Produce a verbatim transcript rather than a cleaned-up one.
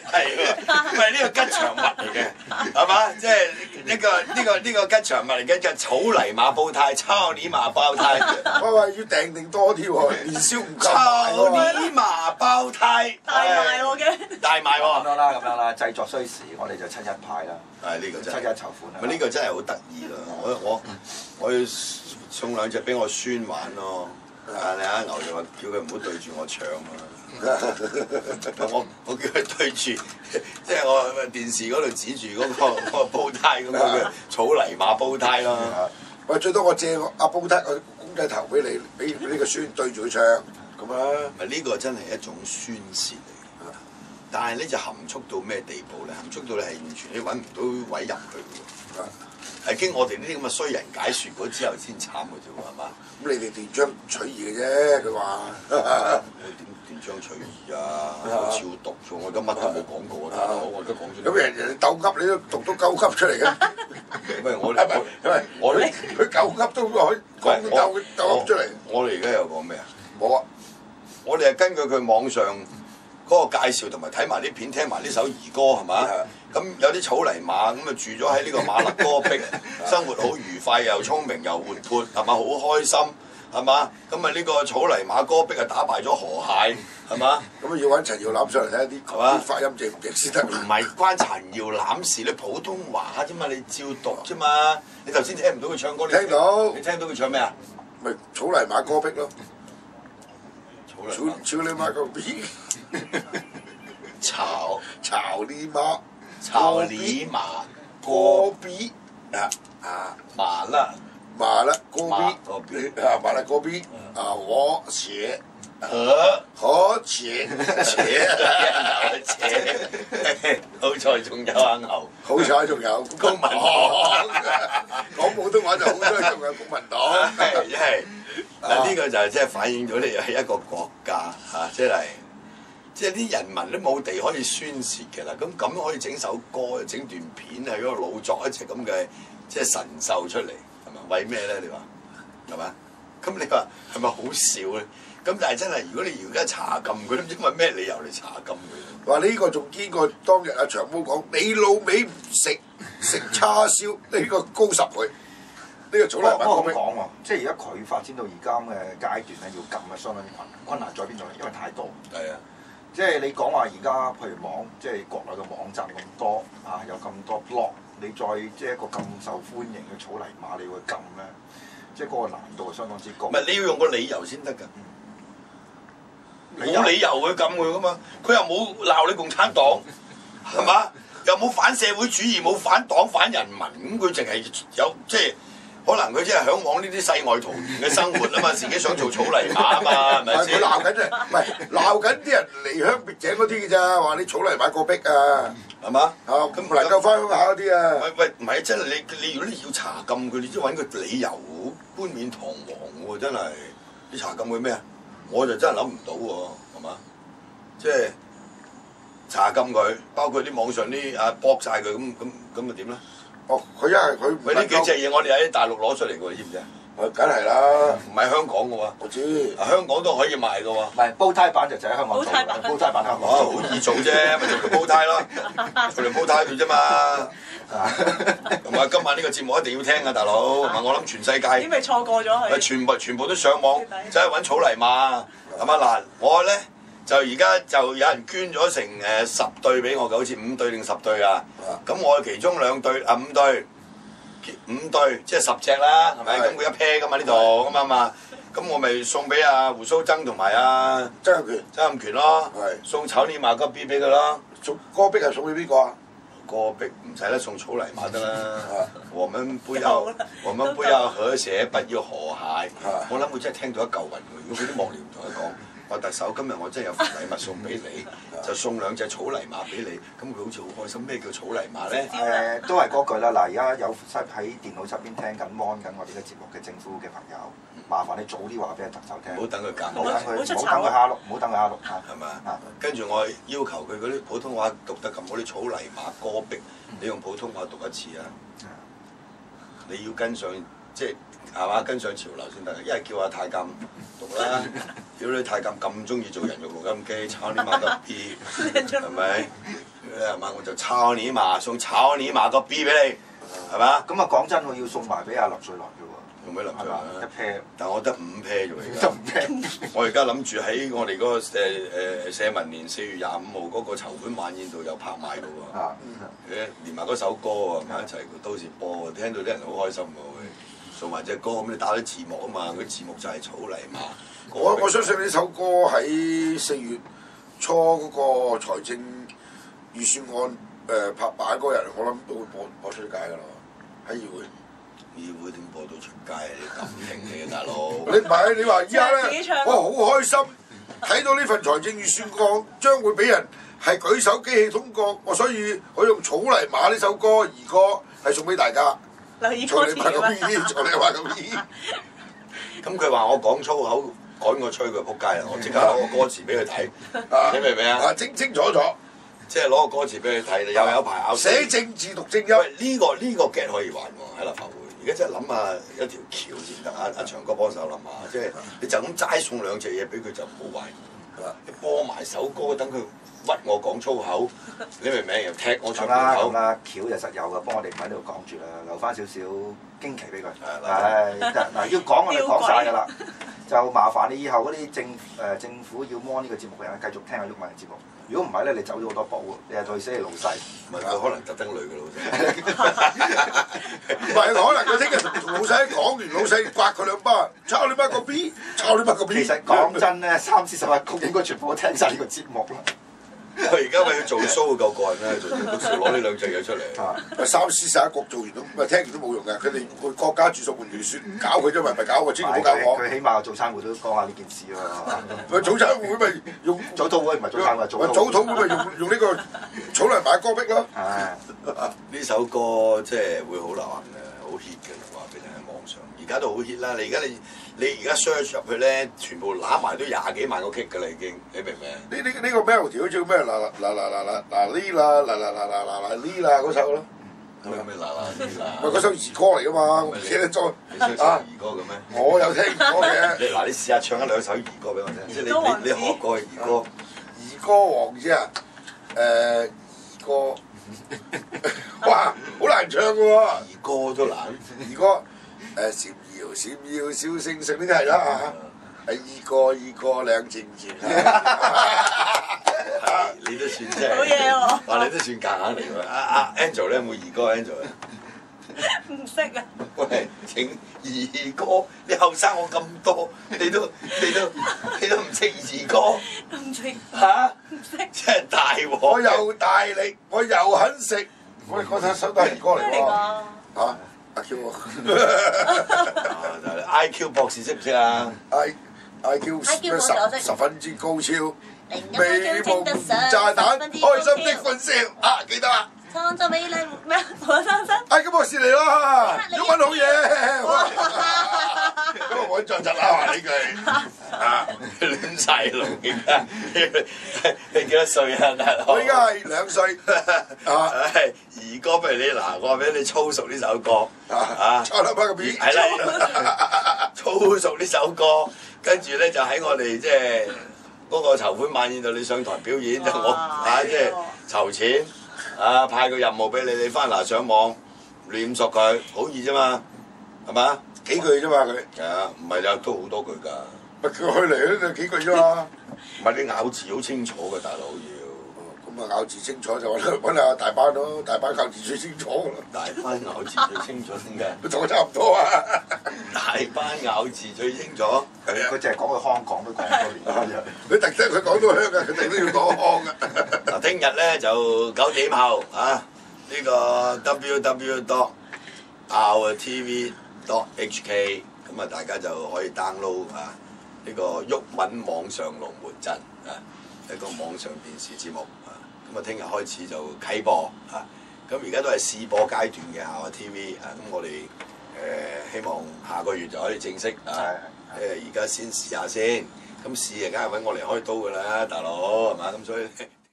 係唔係呢個吉祥物嚟嘅，係嘛？即係呢個呢個呢個吉祥物嚟嘅，就草泥馬煲呔，抄泥馬煲呔。 喂喂，要訂定多啲喎，年宵唔夠賣抄喎。 泥馬煲呔， 大賣我嘅。 大賣咁喎。 樣啦，咁樣啦，製作需時，我哋就七一派啦， 係呢個真係七一籌款啦。 咪呢個真係好得意咯！我我我要送兩隻俾我孫玩咯。啊！你阿牛就話叫佢唔好對住我唱啊！我我叫佢對住，即係我電視嗰度指住嗰、嗰個嗰個煲呔咁樣嘅草泥馬煲呔咯。 喂，最多我借個阿煲呔個公仔頭俾你，俾俾呢個孫對住佢唱咁啊！ 咪呢個真係一種宣泄嚟嘅，但係咧就含蓄到咩地步咧？含蓄到你係完全你揾唔到位入去嘅喎。係經我哋呢啲咁嘅衰人解説過之後先慘嘅啫喎，係嘛？ 咁你哋斷章取義嘅啫，佢話。 我點斷章取義啊？我照讀咗，我而家乜都冇講過啊！大佬，我而家講咗。 咁人人哋鬥噏，你都讀到鳩噏出嚟嘅。 喂，我係咪？因為我佢佢鳩噏都可以講到鬥鬥噏出嚟。 我哋而家又講咩啊？ 冇啊！ 我哋係根據佢網上嗰個介紹同埋睇埋啲片，聽埋呢首兒歌係嘛？咁有啲草泥馬咁啊住咗喺呢個馬勒戈壁，生活好愉快，又聰明又活潑，係嘛？好開心係嘛？咁啊呢個草泥馬戈壁啊打敗咗河蟹係嘛？ 咁啊要揾陳耀攬上嚟睇下啲係嘛啲發音正唔正先得。 唔係關陳耀攬事，你普通話啫嘛，你照讀啫嘛。你頭先聽唔到佢唱歌，你聽到你聽到佢唱咩啊？ 咪草泥馬戈壁咯， 草泥草馬草泥馬戈壁， 炒草泥馬炒泥馬戈壁啊啊！ 麻辣馬勒戈馬壁戈壁啊，馬勒戈壁啊，我寫和可寫寫， 且，好彩仲有阿牛， 好彩仲有公民黨講普通話就好彩仲有公民黨。 係因為嗱呢個就係即係反映咗你係一個國家嚇，即係即係啲人民都冇地可以宣泄嘅啦。咁咁可以整首歌、整段片喺嗰度老作一隻咁嘅即係神獸出嚟，係咪？為咩咧？你話係嘛？咁你話係咪好笑咧？咁但係真係，如果你而家查禁佢，都唔知為咩理由嚟查禁佢。 話呢個仲堅過當日阿長毛講，你老味唔食食叉燒，呢個高十倍。呢個草泥馬不過戈壁咁講喎，即係而家佢發展到而家咁嘅階段咧，要禁嘅相當困困難在邊度咧？因為太多。 係啊， 即係你講話而家譬如網，即係國內嘅網站咁多啊，有咁多 blog，你再即係一個咁受歡迎嘅草泥馬，你會禁咧？即係嗰個難度係相當之高。 唔係你要用個理由先得㗎。 嗯、 冇理由去禁佢噶嘛，佢又冇鬧你共產黨，係嘛？又冇反社會主義，冇反黨反人民，咁佢淨係有即係可能佢即係嚮往呢啲世外桃源嘅生活啊嘛，自己想做草泥馬啊嘛，係咪佢先？ 鬧緊啫，唔係鬧緊啲人離鄉別井嗰啲嘅咋，話你草泥馬戈壁啊， 係嘛？ 啊咁唔能夠翻鄉下嗰啲啊。 喂喂，唔係真係你你如果你要查禁佢，你都揾個理由，冠冕堂皇喎，真係你查禁佢咩啊？我就真係諗唔到喎，係嘛？即係查禁佢，包括啲網上啲啊駁晒佢，咁咁咁咪點咧？ 哦，佢因為佢唔喂，呢幾隻嘢我哋喺大陸攞出嚟嘅喎，你知唔知啊？ 梗係啦， 唔係香港嘅喎， 我知。 啊香港都可以賣嘅喎。 唔係煲呔版就就喺香港做嘅， 煲呔版煲呔版香港哦， 做好易做啫，咪做條煲呔咯，做條煲呔佢啫嘛。同埋今晚呢個節目一定要聽啊，大佬。同埋我諗全世界， 點咪錯過咗佢？ 咪全部全部都上網，走去揾草泥馬。係嘛嗱，我咧就而家就有人捐咗成誒十對俾我嘅，好似五對定十對啊。咁我其中兩對啊五對，五對即係十隻啦，係咪？咁佢一 pair 噶嘛呢度咁啊嘛。咁我咪送俾阿胡鬚曾同埋阿曾蔭權曾蔭權咯， 係送炒泥馬個 B 俾佢咯。 送戈壁係送俾邊個啊？ 戈壁唔使啦，送草泥馬得啦。我們不要，我們不要河蟹，不要河蟹。我諗佢真係聽到一嚿雲喎。如果佢啲幕僚同佢講，話特首今日我真係有份禮物送俾你，就送兩隻草泥馬俾你，咁佢好似好開心。咩叫草泥馬咧？ 誒、呃、都係嗰句啦，嗱而家有喺電腦側邊聽緊 mon 緊我哋嘅節目嘅政府嘅朋友，麻煩你早啲話俾特首聽， 唔好等佢揀， 唔好等佢， 唔好出醜唔好等佢蝦碌，唔好等佢蝦碌嚇， 係咪啊？ 跟住我要求佢嗰啲普通話讀得咁好啲草泥馬戈壁，你用普通話讀一次啊！你要跟上即係係嘛？跟上潮流先得，一係叫阿太監讀啦。屌你太監咁中意做人肉錄音機，炒你馬得 B 係咪？ 咧係嘛，我就炒你麻送炒你麻個 B 俾你，係嘛？ 咁啊講真，我要送埋俾阿林瑞來嘅喎， 用俾林係嘛？一 pair， 但我得五 pair 啫喎，而得家唔平？ 我而家諗住喺我哋嗰個誒誒社民連四月廿五號嗰個籌款晚宴度有拍賣嘅喎， 啊， 誒連埋嗰首歌啊埋一齊，到時播，聽到啲人好開心喎，會送埋隻歌咁你打啲字幕啊嘛，嗰啲字幕就係草泥馬。 我我相信呢首歌喺四月初嗰個財政預算案誒、呃、拍板嗰日，我諗都會播播出街㗎啦，喺議會。 議會點播到出街啊？你感情嚟嘅大佬。 你唔係你話而家咧自己唱， 我好開心睇到呢份財政預算案將會俾人係舉手機器通過，我所以我用草泥馬呢首歌兒歌係送俾大家。 留意草泥馬個歌詞㗎嘛 B，草泥馬個 B。 咁佢話我講粗口，趕我吹佢撲街啦！我即刻攞個歌詞俾佢睇，你明唔明啊？ 啊，清清楚楚， 即係攞個歌詞俾佢睇，又有排拗。 寫政治讀正音。 喂，呢個呢個 get 可以玩喎喺立法會。而家真係諗下一條橋先得，阿阿長哥幫手諗下，即係你就咁齋送兩隻嘢俾佢就唔好玩。你播埋首歌，等佢屈我講粗口，你明唔明？又踢我出咁啦口咁。啦，橋就實有嘅，不過我哋唔喺呢度講住啦，留翻少少驚奇俾佢。 係係嗱，要講我哋講晒㗎啦，就麻煩你以後嗰啲政誒政府要 mon 呢個節目嘅人繼續聽下毓民嘅節目。如果唔係咧，你走咗好多寶喎，你係對死你老細。 唔係佢可能特登累嘅老細。 唔係，可能佢聽日同老細講完，老細刮佢兩巴，抄你媽個 B，抄你媽個 B。 其實講真咧，三四十一曲應該全部都聽晒呢個節目啦。 佢而家為佢做 show 夠過癮啦，做到時攞呢兩隻嘢出嚟。 啊！ 三司十一局做完都，咪聽完都冇用嘅。佢哋佢國家住宿換預算，搞佢啫嘛，咪搞我，千祈唔好搞我。 佢起碼早餐會都講下呢件事喎。 佢早餐會咪用早禱會唔係早餐會，早早禱會咪用用呢個草泥馬歌逼咯。 係呢首歌即係會好流行嘅，好 hit 嘅，話俾你喺網上。而家都好 hit 啦！你而家你你而家 search 入去咧，全部揦埋都廿幾萬個 kick 㗎啦，已經，你明唔明啊？ 呢呢呢個 melody 好似咩嗱嗱嗱嗱嗱嗱呢啦嗱嗱嗱嗱嗱嗱呢啦嗰首咯。 咁有咩嗱嗱呢啦？ 咪嗰首兒歌嚟㗎嘛，我唔記得咗。 你識唱兒歌嘅咩？ 我有聽過嘅。 你嗱，你試下唱一兩首兒歌俾我聽，即係你你你學過嘅兒歌。 兒歌王啫啊！誒兒歌，哇，好難唱嘅喎。 兒歌都難。 兒歌誒閃耀閃耀小星星呢啲係啦嚇，係兒歌兒歌兩情情。 你都算真係。 好嘢喎！ 哇！你都算夾硬嚟喎。阿阿 Angel 咧有冇兒歌 Angel？ 唔識啊！ 喂，請兒歌，你後生我咁多，你都你都你都唔識兒歌唔識嚇？ 唔識真係大鑊！ 我又大力，我又肯食。我哋嗰首首都係兒歌嚟咩嚟喎。 㗎？ 嚇，阿 Q 啊！I Q 博士識唔識啊？ I I Q 十 I Q 我識十分之高超， 美美夢炸彈，開心的歡笑啊！記得啦。 創造美麗咩？我生生。 哎，咁博士嚟啦，英文好嘢。咁我揾再窒啦，話呢句。啊， 亂晒龍而家，你幾多歲啊？大佬？ 我依家係兩歲。啊， 唉，兒歌不如你嗱，我話俾你粗熟呢首歌啊， 抄兩百個 B。 係啦，粗熟呢首歌，跟住咧就喺我哋即係嗰個籌款晚宴度，你上台表演就我啊，即係籌錢。啊！派個任務俾你，你翻嗱上網亂熟佢，好易啫嘛，係嘛？ 幾句啫嘛佢。 係啊，唔係有都好多句㗎。 咪叫佢嚟咧就幾句啫嘛。 唔係你咬字好清楚嘅，大佬要。 咁啊咬字清楚就揾揾下大班咯，大班咬字最清楚㗎啦。 大班咬字最清楚點解？ 佢同我差唔多啊。 大班咬字最清楚。 係啊， 佢淨係講佢香港都講多年。 佢特登佢講到香嘅，佢特登要講腔嘅。 嗱，聽日咧就九點後啊，呢個 w w w dot our t v dot h k 咁啊，大家就可以 download 啊呢個毓民網上龍門陣啊，一個網上電視節目啊。咁啊，聽日開始就啟播啊。咁而家都係試播階段嘅 our T V 啊。咁我哋誒希望下個月就可以正式啊。誒而家先試下先。咁試啊，梗係揾我嚟開刀㗎啦，大佬係嘛？咁所以。